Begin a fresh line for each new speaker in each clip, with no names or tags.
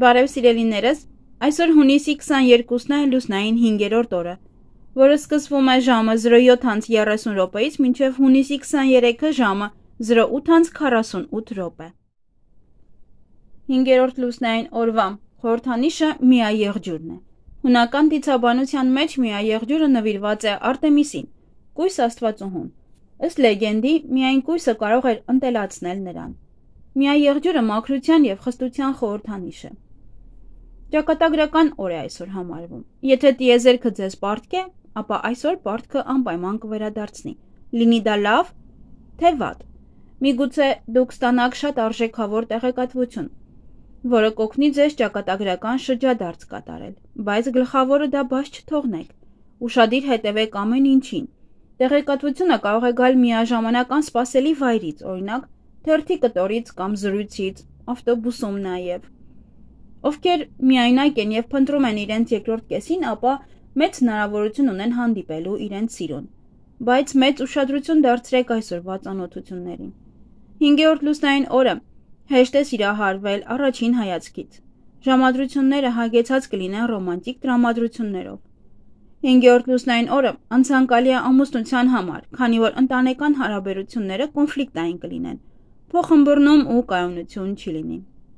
Բարև սիրելիներս, այսօր հունիսի 22-ն է լուսնային 5-րդ օրը, որը սկսվում է ժամը 07:30 մինչև հունիսի 23-ը ժամը 08:48 րոպե։ 5-րդ լուսնային օրվա խորհրդանիշը միաեղջյուրն է։ Հունական դիցաբանության մեջ միաեղջյուրը նվիրված է Արտեմիսին, կույս աստվածուհուն։ Ըստ լեգենդի, միայն կույսը կարող էր ընտելացնել նրան։ Միաեղջյուրը մաքրության և խստության խորհրդանիշ է։ Ճակատագրական օր է այսօր համարվում։ Եթե տիեզերքը ձեզ պարտք է, ապա այսօր պարտքը անպայման կվերադարձնի, լինի դա լավ, թե վատ։ Միգուցե դուք ստանաք շատ արժեքավոր տեղեկատվություն, որը կօգնի ձեզ ճակատագրական շրջադարձ կատարել, բայց գլխավորը դա բաց չթողնեք, ուշադիր հետևեք ամեն ինչին։ Տեղեկատվությունը կարող է գալ միաժամանակ անսպասելի վայրից, օրինակ թերթի կտորից կամ զրույցից, ավտոբուսում նաև։ Ովքեր միայնակ են և փնտրում են իրենց երկրորդ կեսին, ապա մեծ հնարավորություն ունեն հանդիպելու իրենց սիրուն, բայց մեծ ուշադրություն դարձրեք այսօրվա ծանոթություններին։ 5-րդ լուսնային օրը հեշտ է սիրահարվել առաջին հայացքից։ Ժամադրությունները հագեցած կլինեն ռոմանտիկ տրամադրություններով։ 5-րդ լուսնային օրը անցանկալի է ամուսնության համար, քանի որ ընտանեկան հարաբերությունները կոնֆլիկտային կլինեն, փոխըմբռնում ու կայունություն չի լինի։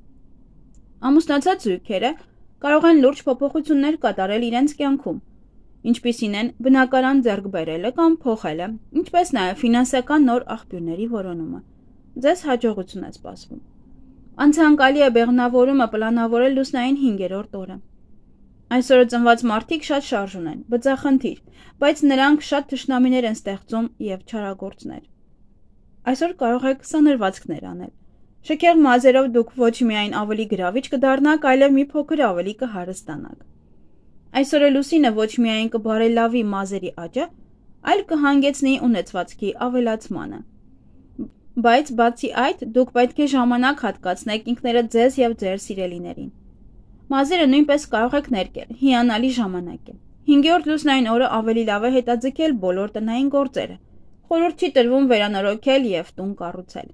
Ամուսնացած զույգերը կարող են լուրջ փոփոխություններ կատարել իրենց կյանքում, ինչպիսին են բնակարան ձեռք բերելը կամ փոխելը, ինչպես նաև ֆինանսական նոր աղբյուրների որոնումը։ Ձեզ հաջողություն է սպասվում։ Անցանկալի է բեղմնավորումը պլանավորել լուսնային 5-րդ օրը։ Այսօրը ծնված մարդիկ շատ շարժուն են, բծախնդիր, բայց նրանք շատ թշնամիներ են ստեղծում և չարագործներ։ Այսօր կարող եք սանրվածքներ անել։ Շքեղ մազերով դուք ոչ միայն ավելի գրավիչ կդառնաք, այլև մի փոքր ավելի կհարստանաք։ Այսօրը լուսինը ոչ միայն կբարելավի մազերի աճը, այլ կհանգեցնի ունեցվածքի ավելացմանը։ Բայց բացի այդ, դուք պետք է ժամանակ հատկացնեք ինքներդ ձեզ և ձեր սիրելիներին։ Մազերը նույնպես կարող եք ներկել, հիանալի ժամանակ է։ 5-րդ լուսնային օրը ավելի լավ է հետաձգել բոլոր տնային գործերը։ Խորհուրդ չի տրվում վերանորոգել և տուն կառուցել։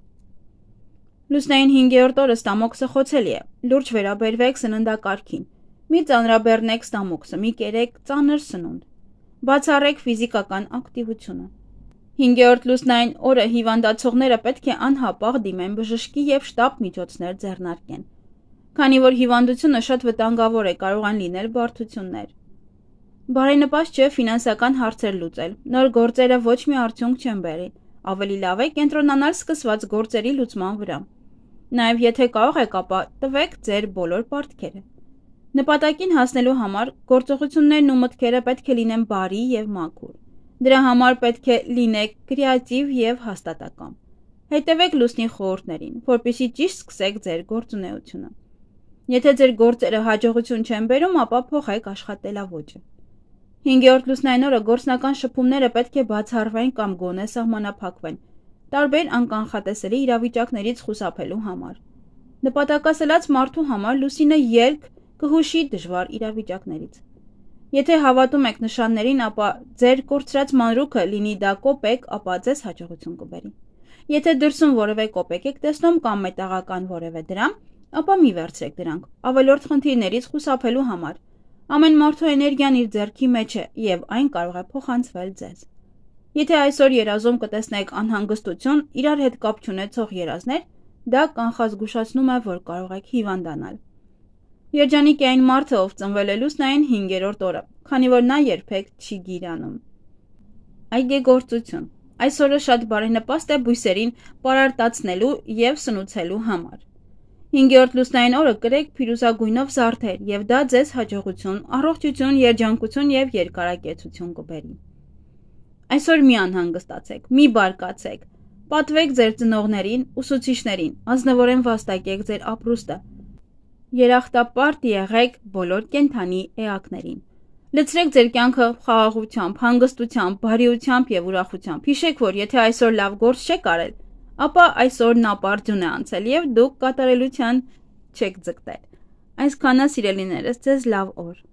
Լուսնային 5-րդ օրը ստամոքսը խոցելի է, լուրջ վերաբերվեք սննդակարգին։ Մի ծանրաբեռնեք ստամոքսը, մի կերեք ծանր սնունդ։ Բացառեք ֆիզիկական ակտիվությունը։ 5-րդ լուսնային օրը հիվանդացողները պետք է անհապաղ դիմեն բժշկի և շտապ միջոցներ ձեռնարկեն։ Քանի որ հիվանդությունը շատ վտանգավոր է, կարող են լինել բարդություններ։ Բարենպաստ չէ ֆինանսական հարցեր լուծել, նոր գործերը ոչ մի արդյունք չեն բերի, ավելի լավ է կենտրոնանալ սկսված գործերի լուծման վրա։ Նաև եթե կարող եք, ապա տվեք ձեր բոլոր պարտքերը։ Նպատակին հասնելու համար գործողություններն ու մտքերը պետք է լինեն բարի և մաքուր։ Դրա համար պետք է լինեք կրեատիվ և հաստատակամ։ Հետևեք լուսնի խորհուրդներին, որպեսզի ճիշտ սկսեք ձեր գործունեությունը։ Եթե ձեր գործերը հաջողություն չեն բերում, ապա փոխեք աշխատելաոճը։ 5-րդ լուսնային օրը գործնական շփումները պետք է բացառվեն կամ գոնե սահմանափակվեն, տարբեր անկանխատեսելի իրավիճակներից խուսափելու համար։ Նպատակասլաց մարդու համար լուսինը ելք կհուշի դժվար իրավիճակներից։ Եթե հավատում եք նշաններին, ապա ձեր կորցրած մանրուքը լինի դա կոպեկ, ապա ձեզ հաջողություն կբերի։ Եթե դրսում որևէ կոպեկ եք տեսնում կամ մետաղական որևէ դրամ, ապա մի վերցրեք դրանք, ավելորդ խնդիրներից խուսափելու համար։ Ամեն մարդու էներգիան իր ձեռքի մեջ է և այն կարող է փոխանցվել ձեզ։ Եթե այսօր երազում կտեսնեք անհանգստություն, իրար հետ կապ չունեցող երազներ, դա կանխազգուշացնում է, որ կարող եք հիվանդանալ։ Երջանիկ է այն մարդը, ով ծնվել է լուսնային 5-րդ օրը, քանի որ նա երբեք չի գիրանում։ Այգեգործություն։ Այսօրը շատ բարենպաստ է բույսերին պարարտացնելու և սնուցելու համար։ 5-րդ լուսնային օրը կրեք փիրուզագույնով զարդեր, և դա ձեզ հաջողություն, առողջություն, երջանկություն և երկարակեցություն կբերի։ Այսօր մի անհանգստացեք, մի բարկացեք, պատվեք ձեր ծնողներին, ուսուցիչներին, ազնվորեն վաստակեք ձեր ապրուստը։ Երախտապարտ եղեք բոլոր կենդանի էակներին։ Լցրեք ձեր կյանքը խաղաղությամբ, հանգստությամբ, բարիությամբ և ուրախությամբ։ Հիշեք, որ եթե այսօր լավ գործ չեք արել, ապա այսօրն ապարդյուն է անցել և դուք կատարելության չեք ձգտել։ Այսքանը սիրելիներս, ձեզ լավ օր։